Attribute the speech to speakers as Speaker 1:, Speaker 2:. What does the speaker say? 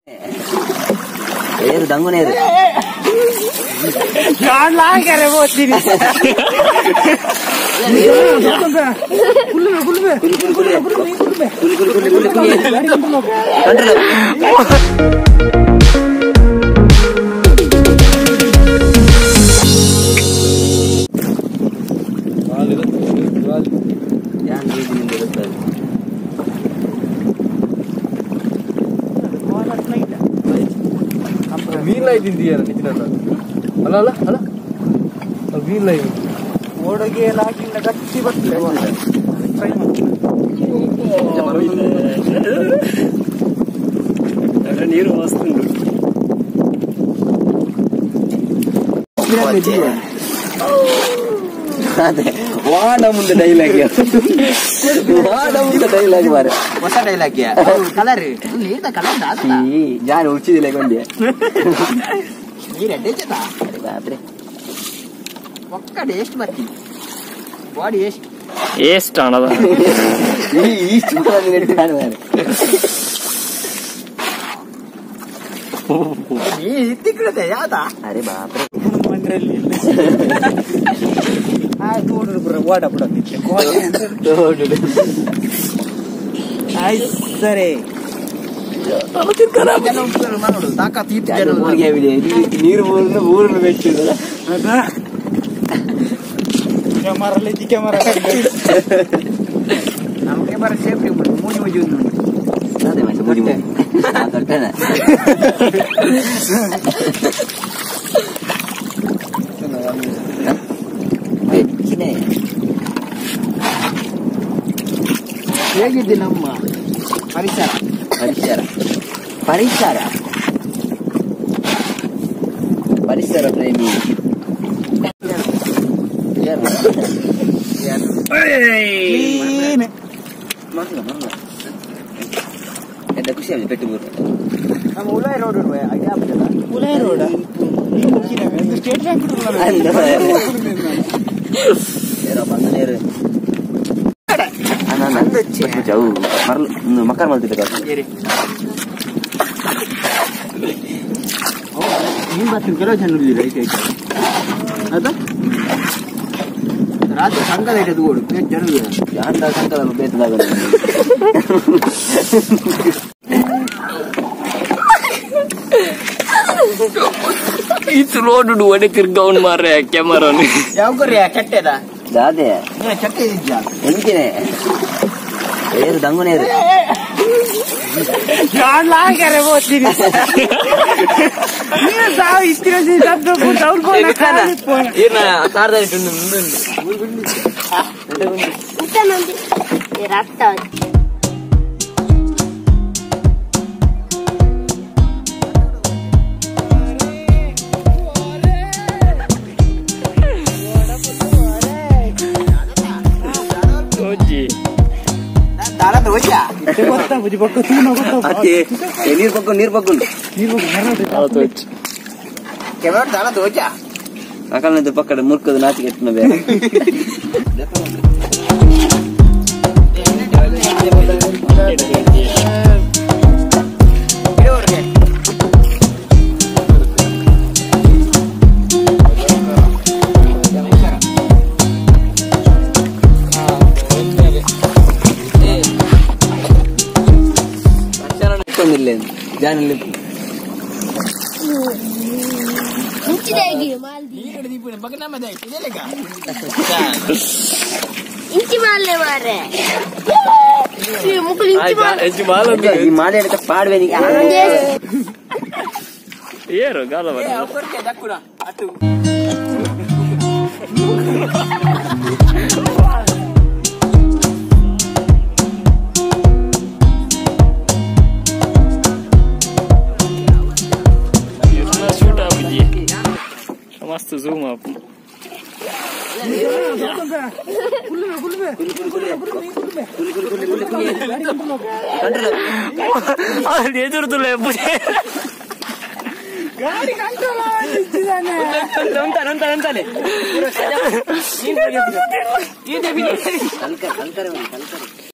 Speaker 1: ಏರು ದಂಗುನೇರು
Speaker 2: ಲಾಂಕರೆ ಓದ್ತೀನಿ
Speaker 3: ಮೀನ್ ಲೈಟ್ ಇದೆಯಲ್ಲ ನಿಜ ಅಲ್ಲ ಅಲ್ಲ ಅಲ್ಲ ಮೀನ್ ಲೈಟ್
Speaker 2: ಓಡಗೆ ಎಲ್ಲ ಹಾಕಿಂದ ಗಟ್ಟಿ ಬರ್ತದೆ ಟ್ರೈ
Speaker 1: ಮಾಡಿ ನೀರು ಮಸ್ತ್ ಅದೇ ವಾಡ ಮುಂದೆ ಡೈಲಾಗ್ ವಾಡ ಮುಂದೆ ಡೈಲಾಗ್ ಮಾರೆ
Speaker 2: ಹೊಸ ಡೈಲಾಗ್ ಕಲರ್ ಕಲರ್
Speaker 1: ಜಾನ್ ಉಳಿಸಿದಿಲ್ಲ ಕೊಂಡೆ
Speaker 2: ನೀರೆಡ್ಡೆ ಜೊತೆ
Speaker 1: ಬಾಬ್ರೆ
Speaker 2: ಒಕ್ಕಡೆ ಎಷ್ಟು ಬರ್ತೀನಿ ಬಾಡಿ ಎಷ್ಟು
Speaker 4: ಎಷ್ಟು ಹಣದ
Speaker 1: ಇಷ್ಟು ಮಾರೆ
Speaker 2: ನೀ ಇತ್ತಿಕ್ಕಿಡತೆ ಯಾವ್ದಾ
Speaker 1: ಅರೆ ಬಾಬ್ರೆ
Speaker 2: ಮನೆಯಲ್ಲಿ ಆಯ್ತು ನೋಡ್ರಿ ಬ್ರ ಓಡ ಬಿಡ ಆಯ್ತು ಸರಿ ಮಾಡೋದು ತಾಕತ್
Speaker 1: ನೀರು ಊರನ್ನು ಬೆಚ್ಚಿದಲ್ಲ
Speaker 2: ಕ್ಯಾಮರಲ್ಲಿ ಕ್ಯಾಮರಾ ನಮ್ಮ ಕ್ಯಾಮರಾ ಸೇಫ್ಟಿ ಮೂಜಿ ಮೂಜಿ
Speaker 1: ಅದೇ ಮತ್ತೆ ಮುಡಿ ದೊಡ್ಡನ
Speaker 2: ಹೇಗಿದ್ದಿ ನಮ್ಮ ಪರಿಸರ
Speaker 1: ಪರಿಸರ ಪರಿಸರ ಪರಿಸರ ಪ್ರೇಮಿ ಎಂತ ಖುಷಿ ಆಗಿದೆ ಪೆಟ್ಟುಬೂರು
Speaker 2: ನಮ್ಮ ಉಲಾಯ್ ರೋಡ್ ಐಡಿಯಾ ಆಗ್ತದಲ್ಲ ಉಲಾಯ್ ರೋಡ್ ಸ್ಟೇಟ್ ಬ್ಯಾಂಕ್
Speaker 1: ಬಂದನೇರು ಜವು ಮರಳು ಮಕ್ಕಳು ಮಲ್ತಿದ್ದ
Speaker 2: ನೀನ್ ಬರ್ತೀನಿ ಕೆಲವು ಜನ ಐತೆ ಅದ ರಾತ್ರಿ ಸಂಕದ ಐತೆ ಅದು ಓಡು ಜನ
Speaker 1: ಯಾರ ಸಂಕದ ಬೇತದಾಗ
Speaker 4: itu lo duduk ada kergaun marah kamera nih.
Speaker 2: ಯಾವ ಕೊರಿಯಾ ಕೆಟ್ಟದ
Speaker 1: ದಾದೆ
Speaker 2: ಕೆಟ್ಟ ಇದೆಯಾ
Speaker 1: ಎಂತಿನೆ ಏರು ದಂಗುನೇರು
Speaker 2: ನಾನು ಲಾಂಕರೆ ಓದ್ತೀನಿ ನೀನು ಸಾವು ಇಷ್ಟಿನ
Speaker 4: ಏನ ಕಾರ್ದಾರಿ
Speaker 1: ನೀರ್ ಪಕ್ಕೊಂಡು ಅಕಲ್ನದ್ದು ಪಕ್ಕದ ಮುರ್ಕದ ನಾಚಿಕೆ ಎತ್ತಿನ ಬೇರೆ ಜಾನಲ್ಲಿ
Speaker 5: इंची मारले मारे मुकुल इंची मार
Speaker 1: ಈ ಮಾಲೆ ಅಂತ ಪಾಡ್ವೆ ನೀ
Speaker 4: ಏರು ಗಾಲ मस्त zoom up ಎದುರುದಿಲ್ಲ
Speaker 2: ಗಾಡಿ ಕಂಟ್ರೋಲ್ ಆಗಿದ್ದಾನೆ
Speaker 1: ಕಲ್ಕರೆ